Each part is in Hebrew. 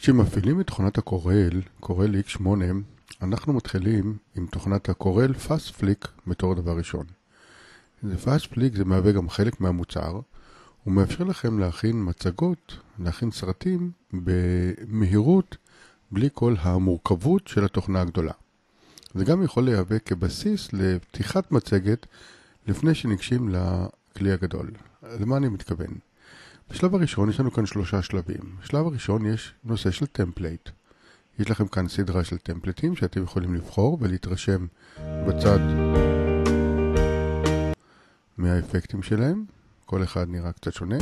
כשמפעילים את תוכנת הקורל, קורל X8, אנחנו מתחילים עם תוכנת הקורל Fast Flick בתור דבר ראשון. Fast Flick זה מהווה גם חלק מהמוצר, הוא מאפשר לכם להכין מצגות, להכין סרטים במהירות, בלי כל המורכבות של התוכנה הגדולה. זה גם יכול להיווה כבסיס לפתיחת מצגת לפני שניגשים לכלי הגדול. למה אני מתכוון? בשלב הראשון יש לנו כאן 3 שלבים. בשלב הראשון יש נושא של טמפלייט. יש לכם כאן סדרה של טמפלייטים שאתם יכולים לבחור ולהתרשם בצד מהאפקטים שלהם. כל אחד נראה קצת שונה.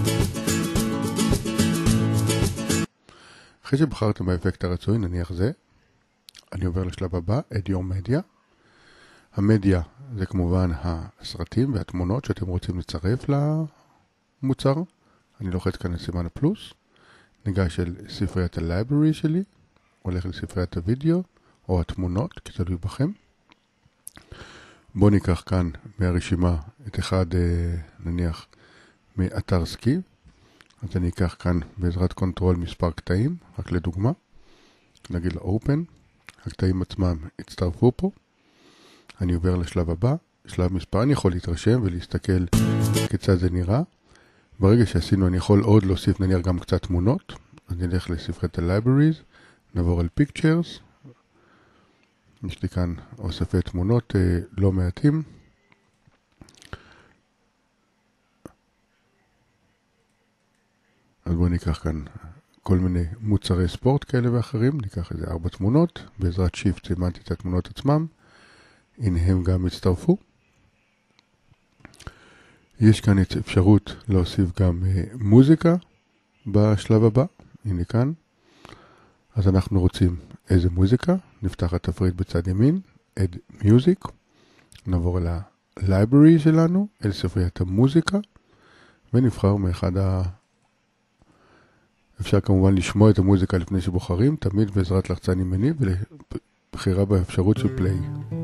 אחרי שבחרתם באפקט הרצוי, נניח זה, אני עובר לשלב הבא, Add Your Media. המדיה זה כמובן הסרטים והתמונות שאתם רוצים לצרף למוצר. אני לוחץ כאן לסימן הפלוס, ניגש אל ספריית הלייברי שלי, הולך לספריית הוידאו או התמונות, כי תלוי בכם. בואו ניקח כאן מהרשימה את אחד, נניח, מאתר סקי. אז אני אקח כאן בעזרת קונטרול מספר קטעים, רק לדוגמה. נגיד לו Open, הקטעים עצמם הצטרפו פה. אני עובר לשלב הבא, שלב מספר, אני יכול להתרשם ולהסתכל כיצד זה נראה. ברגע שעשינו אני יכול עוד להוסיף נניח גם קצת תמונות. אז נלך לספריית ה-Libraries, נעבור על Pictures. יש לי כאן אוספי תמונות לא מעטים. אז בואו ניקח כאן כל מיני מוצרי ספורט כאלה ואחרים. ניקח איזה 4 תמונות. בעזרת Shift סימנתי את התמונות עצמם. הנה הם גם הצטרפו. יש כאן את אפשרות להוסיף גם מוזיקה בשלב הבא. הנה כאן. אז אנחנו רוצים איזה מוזיקה. נפתח את התפריט בצד ימין. Add Music. נעבור אל ה-Library שלנו, אל ספריית המוזיקה. ונבחר מאחד אפשר כמובן לשמוע את המוזיקה לפני שבוחרים, תמיד בעזרת לחצן ימני ולבחירה באפשרות של פליי.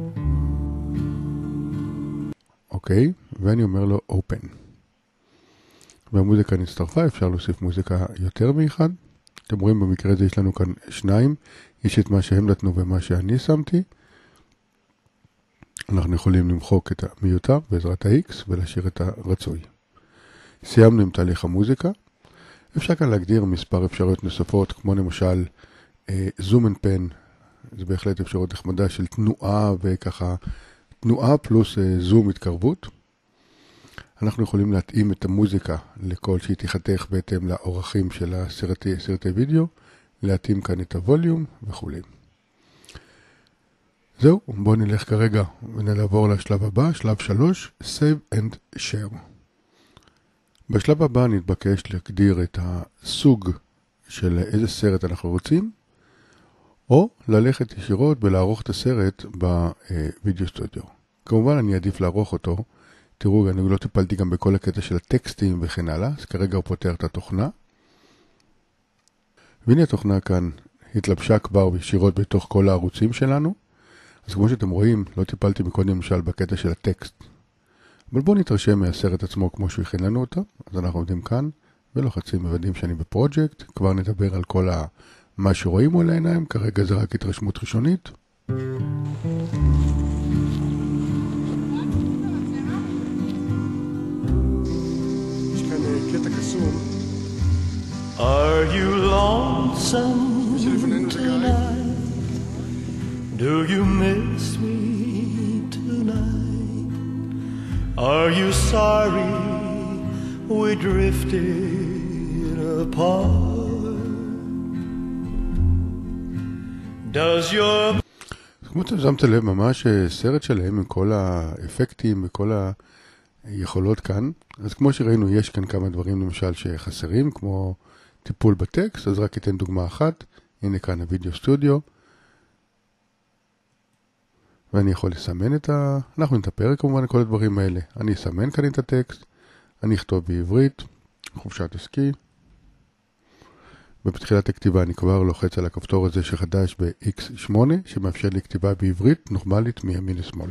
אוקיי, ואני אומר לו Open. והמוזיקה נצטרפה, אפשר להוסיף מוזיקה יותר מאחד. אתם רואים במקרה הזה יש לנו כאן 2, יש את מה שהם נתנו ומה שאני שמתי. אנחנו יכולים למחוק את המיותר בעזרת ה-X ולהשאיר את הרצוי. סיימנו עם תהליך המוזיקה. אפשר כאן להגדיר מספר אפשרויות נוספות, כמו למשל זום אנד פן, זה בהחלט אפשרות נחמדה של תנועה וככה, תנועה פלוס זום התקרבות. אנחנו יכולים להתאים את המוזיקה לכל שהיא תיחתך בהתאם לאורחים של סרטי וידאו, להתאים כאן את הווליום וכו'. זהו, בואו נלך כרגע ונעבור לשלב הבא, שלב 3, Save and Share. בשלב הבא נתבקש להגדיר את הסוג של איזה סרט אנחנו רוצים, או ללכת ישירות ולערוך את הסרט בווידאו סטודיו. כמובן אני אעדיף לערוך אותו, תראו אני לא טיפלתי גם בכל הקטע של הטקסטים וכן הלאה, אז כרגע הוא פותר את התוכנה. והנה התוכנה כאן התלבשה כבר ישירות בתוך כל הערוצים שלנו, אז כמו שאתם רואים לא טיפלתי מקודם למשל בקטע של הטקסט. אבל בואו נתרשם מהסרט עצמו כמו שהוא הכין לנו אותו. אז אנחנו עובדים כאן ולוחצים, מוודאים שאני בפרויקט. כבר נדבר על כל מה שרואים מול העיניים. כרגע זה רק התרשמות ראשונית. יש כאן קטע קסום. Are you lonesome tonight? Do you miss me tonight? Are you sorry we drifted apart? Does your... כמו אתם שמתם לב, ממש סרט שלהם עם כל האפקטים וכל היכולות כאן. אז כמו שראינו, יש כאן כמה דברים למשל שחסרים, כמו טיפול בטקסט, אז רק אתן דוגמה אחת. הנה כאן הוידאו סטודיו. ואני יכול לסמן אנחנו נתפר כמובן כל הדברים האלה. אני אסמן כאן את הטקסט, אני אכתוב בעברית, חופשת הסקי. בתחילת הכתיבה אני כבר לוחץ על הכפתור הזה שחדש ב-X8, שמאפשר לי כתיבה בעברית נורמלית מימין לשמאל.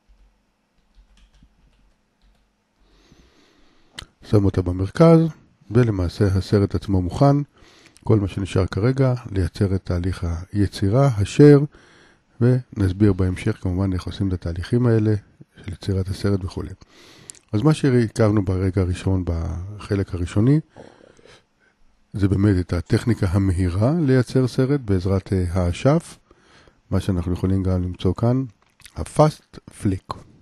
שם אותה במרכז, ולמעשה הסרט עצמו מוכן. כל מה שנשאר כרגע, לייצר את תהליך היצירה, השאר, ונסביר בהמשך כמובן איך עושים את התהליכים האלה של יצירת הסרט וכו'. אז מה שהכרנו ברגע הראשון, בחלק הראשוני, זה באמת את הטכניקה המהירה לייצר סרט בעזרת האשף, מה שאנחנו יכולים גם למצוא כאן, ה-Fast Flick.